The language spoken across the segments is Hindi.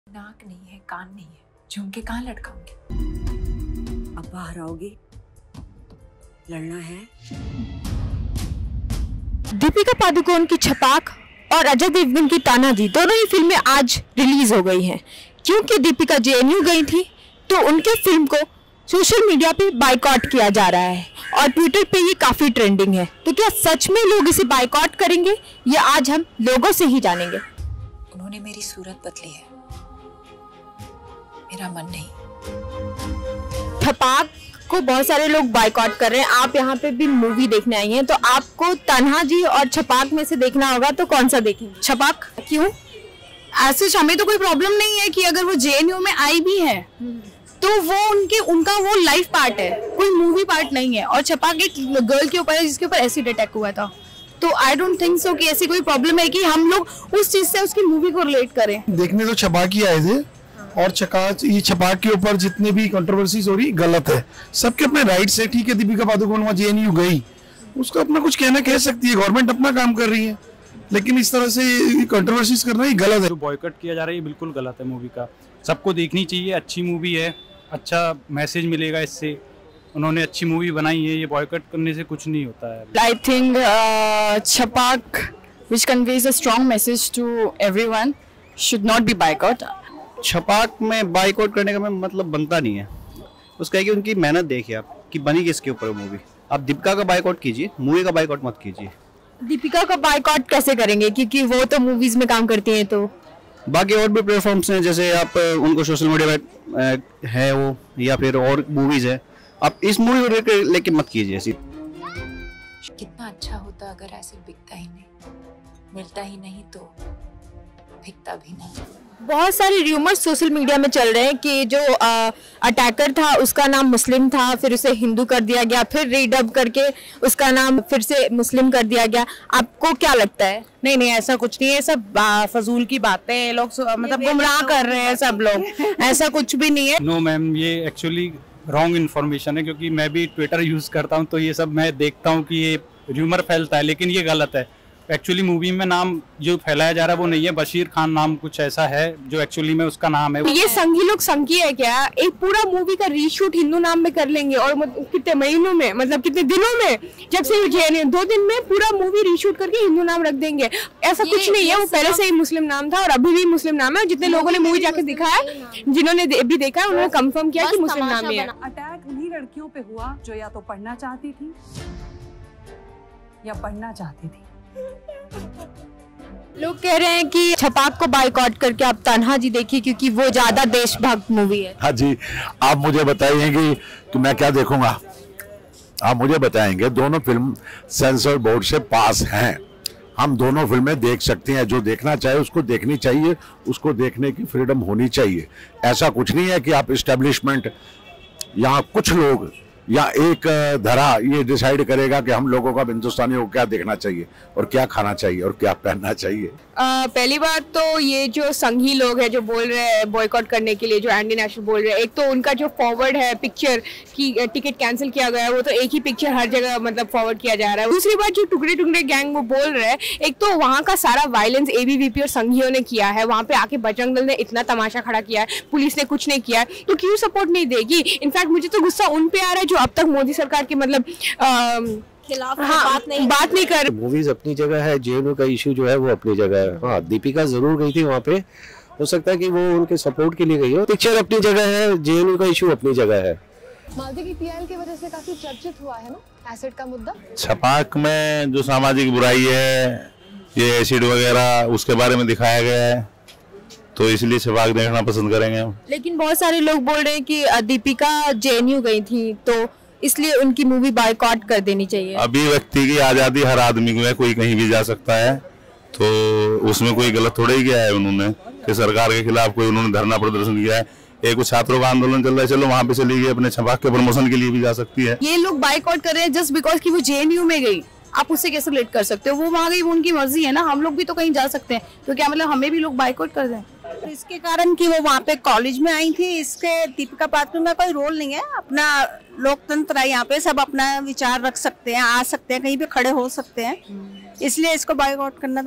नाक नहीं है, कान नहीं है, झुमके कहाँ लटकाऊंगी? अब बाहर आओगी, लड़ना है। दीपिका पादुकोण की छपाक और अजय देवगन की तानाजी दोनों ही फिल्में आज रिलीज हो गई हैं। क्योंकि दीपिका जेएनयू गई थी तो उनके फिल्म को सोशल मीडिया पे बायकॉट किया जा रहा है और ट्विटर पे ये काफी ट्रेंडिंग है। तो क्या सच में लोग इसे बायकॉट करेंगे, ये आज हम लोगों से ही जानेंगे। उन्होंने मेरी सूरत बदली है, मेरा मन नहीं। छपाक को बहुत सारे लोग बायकॉट कर रहे हैं। आप यहाँ पे भी मूवी देखने आई हैं, तो आपको तान्हाजी और छपाक में से देखना होगा, तो कौन सा देखेंगे? छपाक। क्यों? ऐसे हमें तो कोई प्रॉब्लम नहीं है कि अगर वो जेएनयू में आई भी है तो वो उनका वो लाइफ पार्ट है, कोई मूवी पार्ट नहीं है। और छपाक एक गर्ल के ऊपर है जिसके ऊपर एसिड अटैक हुआ था, तो आई डोंट थिंक सो कि ऐसी कोई प्रॉब्लम है कि हम लोग उस चीज से उसकी मूवी को रिलेट करें। देखने तो छपाक ही आए थे और ये छपाक के ऊपर जितने भी कंट्रोवर्सीज हो रही गलत है। सबके अपने राइट्स है। ठीक है, दीपिका पादुकोण वहाँ जेएनयू गई, उसको अपना कुछ कहना कह सकती है, गवर्नमेंट अपना काम कर रही है, लेकिन इस तरह से कंट्रोवर्सीज करना ही गलत है। जो बॉयकॉट किया जा रहा है ये बिल्कुल गलत है। मूवी का सबको देखनी चाहिए, अच्छी मूवी है, अच्छा मैसेज मिलेगा इससे। उन्होंने अच्छी मूवी बनाई है, ये बॉयकॉट करने से कुछ नहीं होता है। I think Chhapaak which conveys a strong message to everyone should not be boycott। Chhapaak में बाइकआउट करने का मतलब बनता नहीं है। उसका है कि उनकी मेहनत देखिए आप कि बनी किसके ऊपर मूवी। आप दीपिका का बाइकआउट कीजिए, मूवी का बाइकआउट मत कीजिए। दीपिका का बायकॉट कैसे करेंगे, क्योंकि वो तो मूवीज में काम करती हैं। तो बाकी और भी प्लेटफॉर्म्स हैं, जैसे आप उनको सोशल मीडिया पे है वो, या फिर और मूवीज है, आप इस मूवी को लेके मत कीजिए ऐसी। कितना अच्छा होता अगर ऐसे बिकता ही नहीं, मिलता ही नहीं तो बिकता भी नहीं। बहुत सारे र्यूमर्स सोशल मीडिया में चल रहे हैं कि जो अटैकर था उसका नाम मुस्लिम था, फिर उसे हिंदू कर दिया गया, फिर रीडब करके उसका नाम फिर से मुस्लिम कर दिया गया। आपको क्या लगता है? नहीं, ऐसा कुछ नहीं है, सब फजूल की बातें हैं। लोग मतलब गुमराह कर रहे हैं सब लोग, ऐसा कुछ भी नहीं है। नो मैम, ये एक्चुअली रॉन्ग इन्फॉर्मेशन है, क्योंकि मैं भी ट्विटर यूज करता हूँ तो ये सब मैं देखता हूँ कि ये र्यूमर फैलता है, लेकिन ये गलत है। एक्चुअली मूवी में नाम जो फैलाया जा रहा है वो नहीं है, बशीर खान नाम कुछ ऐसा है जो एक्चुअली में उसका नाम है। ये संघी लोग संघी है क्या? एक पूरा मूवी का रीशूट हिंदू नाम में कर लेंगे और कितने महीनों में, मतलब कितने दिनों में, जब से 2 दिन में पूरा मूवी रीशूट करके हिंदू नाम रख देंगे। ऐसा कुछ नहीं है, वो पहले से ही मुस्लिम नाम था और अभी भी मुस्लिम नाम है। जितने लोगों ने मूवी जाके देखा है, जिन्होंने भी देखा है, उन्होंने कंफर्म किया कि मुस्लिम नाम ही है। अटैक उन्हीं लड़कियों पे हुआ जो या तो पढ़ना चाहती थी या पढ़ना चाहती थी। लोग कह रहे हैं कि छपाक को बायकॉट करके आप तान्हाजी देखिए, क्योंकि वो ज्यादा देशभक्त मूवी है। हाँ जी, आप मुझे बताइए कि मैं क्या देखूंगा? आप मुझे बताएंगे। दोनों फिल्म सेंसर बोर्ड से पास हैं, हम दोनों फिल्में देख सकते हैं। जो देखना चाहे उसको देखनी चाहिए, उसको देखने की फ्रीडम होनी चाहिए। ऐसा कुछ नहीं है कि आप इस्टेब्लिशमेंट या कुछ लोग या एक धरा ये डिसाइड करेगा कि हम लोगों का, हिंदुस्तानियों को क्या देखना चाहिए और क्या खाना चाहिए और क्या पहनना चाहिए। पहली बात तो ये जो संघी लोग हैं जो बोल रहे हैं बॉयकॉट करने के लिए, जो एंटी नेशनल बोल रहे हैं, एक तो उनका जो फॉरवर्ड है पिक्चर की टिकट कैंसिल किया गया है, वो तो एक ही पिक्चर हर जगह मतलब फॉरवर्ड किया जा रहा है। दूसरी बात जो टुकड़े टुकड़े गैंग वो बोल रहे हैं, एक तो वहाँ का सारा वायलेंस एबीवीपी और संघियों ने किया है। वहाँ पे आके बजरंग दल ने इतना तमाशा खड़ा किया है, पुलिस ने कुछ नहीं किया है, तो क्यों सपोर्ट नहीं देगी? इनफैक्ट मुझे तो गुस्सा उन पे आ रहा है जो अब तक मोदी सरकार के मतलब खिलाफ बात नहीं कर। मूवीज अपनी जगह है, जेएनयू का इशू जो है वो अपनी जगह है। हाँ, दीपिका जरूर गई थी वहाँ पे, हो सकता है कि वो उनके सपोर्ट के लिए गई हो। पिक्चर अपनी जगह है, जेएनयू का इशू अपनी जगह है। मालदीव की पीआईएल की वजह से काफी चर्चित हुआ है ना एसिड का मुद्दा। छपाक में जो सामाजिक बुराई है, ये एसिड वगैरह, उसके बारे में दिखाया गया है, तो इसलिए छपाक देखना पसंद करेंगे हम। लेकिन बहुत सारे लोग बोल रहे हैं कि दीपिका जेएनयू गई थी तो इसलिए उनकी मूवी बायकॉट कर देनी चाहिए। अभिव्यक्ति की आजादी हर आदमी को है, कोई कहीं भी जा सकता है, तो उसमें कोई गलत थोड़ा ही किया है उन्होंने कि सरकार के खिलाफ कोई उन्होंने धरना प्रदर्शन किया है। एक छात्रों का आंदोलन चल रहा है, चलो वहाँ पे चली गई, अपने छपाक के प्रमोशन के लिए भी जा सकती है। ये लोग बायकॉट कर रहे हैं जस्ट बिकॉज कि वो जेएनयू में गई। आप उससे कैसे रिलेट कर सकते हो? वो वहाँ गई, वो उनकी मर्जी है ना। हम लोग भी तो कहीं जा सकते हैं, तो क्या मतलब हमें भी लोग बायकॉट कर दें? तो इसके कारण कि वो वहाँ पे कॉलेज में आई थी, इसके दीपिका पादुकोण का कोई रोल नहीं है। अपना लोकतंत्र है, यहाँ पे सब अपना विचार रख सकते हैं, आ सकते हैं, कहीं पे खड़े हो सकते हैं, इसलिए इसको बायकॉट करना तो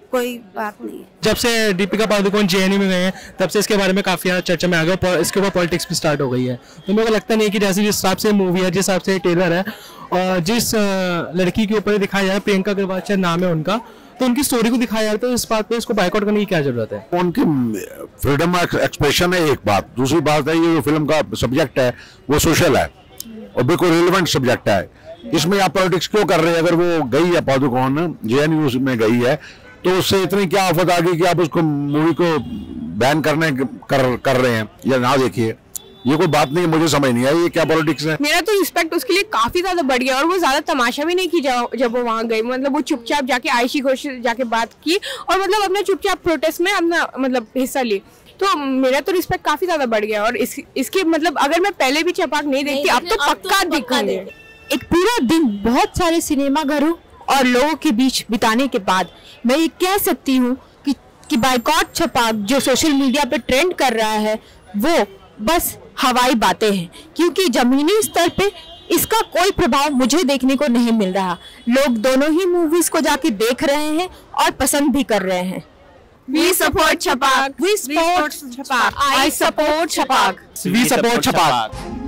कोई बात नहीं है। जब से दीपिका पादुकोण जेएनयू में गए हैं तब से इसके बारे में काफी चर्चा में आ गया, इसके ऊपर पॉलिटिक्स भी स्टार्ट हो गई है। तो मेरे को लगता नहीं कि जैसे जिस हिसाब से मूवी है, जिस हिसाब से ट्रेलर है और जिस लड़की के ऊपर दिखाया जा रहा है, प्रियंका अग्रवाल शायद नाम है उनका, तो उनकी स्टोरी को दिखाया जा रहा है, तो इस बात पे इसको बाइकआउट करने की क्या जरूरत है? उनकी फ्रीडम ऑफ एक्सप्रेशन है एक बात, दूसरी बात है ये जो फिल्म का सब्जेक्ट है वो सोशल है और बिल्कुल रिलेवेंट सब्जेक्ट है। इसमें आप पॉलिटिक्स क्यों कर रहे हैं? अगर वो गई है पादुकोण जेएनयू में गई है तो उससे इतनी क्या आफत आ गई कि आप उसको मूवी को बैन कर रहे हैं या ना देखिए? ये कोई बात नहीं, मुझे समझ नहीं आई ये क्या पॉलिटिक्स है। मेरा तो रिस्पेक्ट उसके लिए काफी ज्यादा बढ़ गया और वो ज्यादा तमाशा भी नहीं की जब वो वहाँ गई। मतलब वो चुपचाप जाके आयशी घोष से जाके बात की और मतलब अपना चुपचाप प्रोटेस्ट में अपना मतलब हिस्सा ली। तो मेरा तो रिस्पेक्ट काफी ज्यादा बढ़ गया और इसके मतलब अगर मैं पहले भी छपाक नहीं देखती अब तो पक्का दिखेंगे। एक पूरा दिन बहुत सारे सिनेमा घरों और लोगों के बीच बिताने के बाद मैं ये कह सकती हूँ कि बाइकॉट छपाक जो सोशल मीडिया पे ट्रेंड कर रहा है वो बस हवाई बातें हैं, क्योंकि जमीनी स्तर पे इसका कोई प्रभाव मुझे देखने को नहीं मिल रहा। लोग दोनों ही मूवीज को जाके देख रहे हैं और पसंद भी कर रहे हैं। We support Chhapaak. We support Chhapaak. I support Chhapaak. We support Chhapaak.